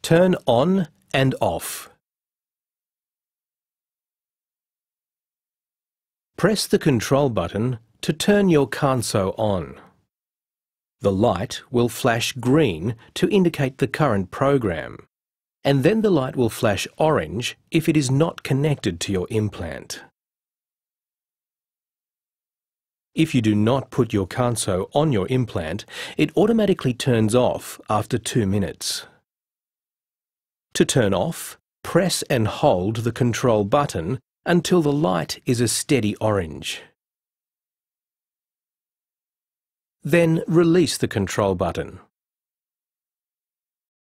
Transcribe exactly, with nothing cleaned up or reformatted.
Turn on and off. Press the control button to turn your Kanso on. The light will flash green to indicate the current program, and then the light will flash orange if it is not connected to your implant. If you do not put your Kanso on your implant, it automatically turns off after two minutes. To turn off, press and hold the control button until the light is a steady orange. Then release the control button.